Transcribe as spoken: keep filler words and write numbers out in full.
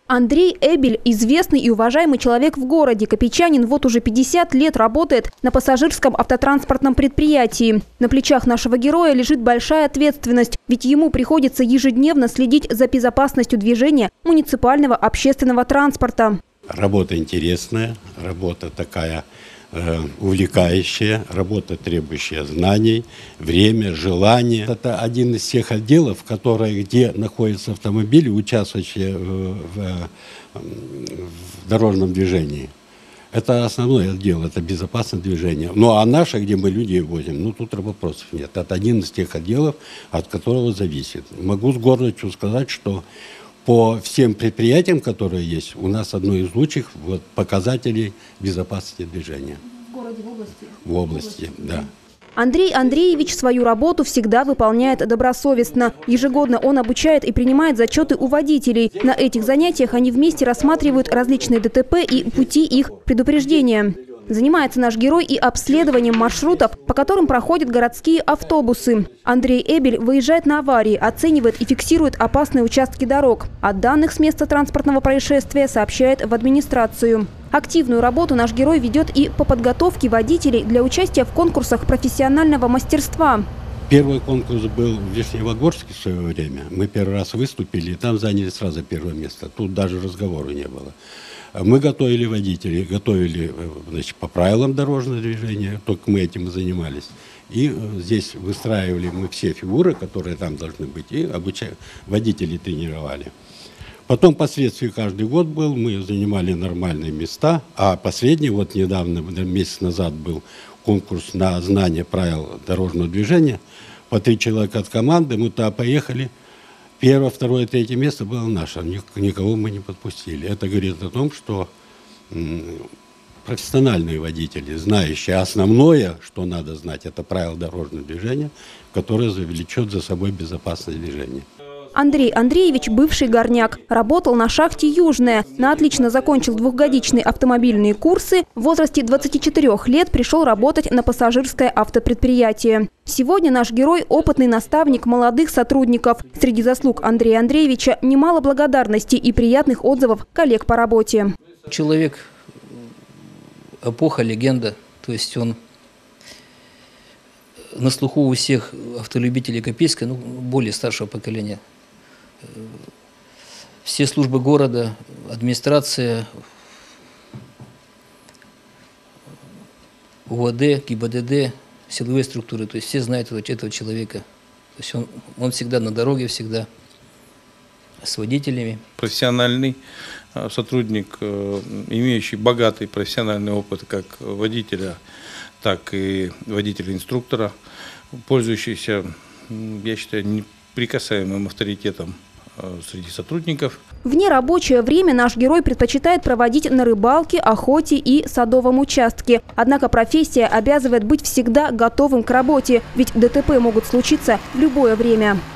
Андрей Эбель – известный и уважаемый человек в городе. Копейчанин вот уже пятьдесят лет работает на пассажирском автотранспортном предприятии. На плечах нашего героя лежит большая ответственность, ведь ему приходится ежедневно следить за безопасностью движения муниципального общественного транспорта. Работа интересная, работа такая э, увлекающая, работа, требующая знаний, время, желания. Это один из тех отделов, которые, где находятся автомобили, участвующие в, в, в дорожном движении. Это основной отдел, это безопасное движение. Ну а наше, где мы людей возим, ну тут вопросов нет. Это один из тех отделов, от которого зависит. Могу с гордостью сказать, что по всем предприятиям, которые есть, у нас одно из лучших вот, показателей безопасности движения. В городе, в области? В области, да. Андрей Андреевич свою работу всегда выполняет добросовестно. Ежегодно он обучает и принимает зачеты у водителей. На этих занятиях они вместе рассматривают различные ДТП и пути их предупреждения. Занимается наш герой и обследованием маршрутов, по которым проходят городские автобусы. Андрей Эбель выезжает на аварии, оценивает и фиксирует опасные участки дорог. О данных с места транспортного происшествия сообщает в администрацию. Активную работу наш герой ведет и по подготовке водителей для участия в конкурсах профессионального мастерства. Первый конкурс был в Вишневогорске в свое время. Мы первый раз выступили, и там заняли сразу первое место. Тут даже разговора не было. Мы готовили водителей, готовили, значит, по правилам дорожного движения, только мы этим и занимались. И здесь выстраивали мы все фигуры, которые там должны быть, и обучали, водителей тренировали. Потом, впоследствии, каждый год был, мы занимали нормальные места, а последний, вот недавно, месяц назад был конкурс на знание правил дорожного движения. По три человека от команды, мы туда поехали. Первое, второе, третье место было наше, никого мы не подпустили. Это говорит о том, что профессиональные водители, знающие основное, что надо знать, это правила дорожного движения, которое завлечет за собой безопасное движение. Андрей Андреевич – бывший горняк. Работал на шахте «Южная». На отлично закончил двухгодичные автомобильные курсы. В возрасте двадцати четырёх лет пришел работать на пассажирское автопредприятие. Сегодня наш герой – опытный наставник молодых сотрудников. Среди заслуг Андрея Андреевича немало благодарности и приятных отзывов коллег по работе. Человек – эпоха, легенда. То есть он на слуху у всех автолюбителей Копейска, ну, более старшего поколения. Все службы города, администрация, УВД, ГИБДД, силовые структуры, то есть все знают этого, этого человека. То есть он, он всегда на дороге, всегда с водителями. Профессиональный сотрудник, имеющий богатый профессиональный опыт как водителя, так и водителя-инструктора, пользующийся, я считаю, неприкасаемым авторитетом среди сотрудников. В нерабочее время наш герой предпочитает проводить на рыбалке, охоте и садовом участке. Однако профессия обязывает быть всегда готовым к работе, ведь ДТП могут случиться в любое время.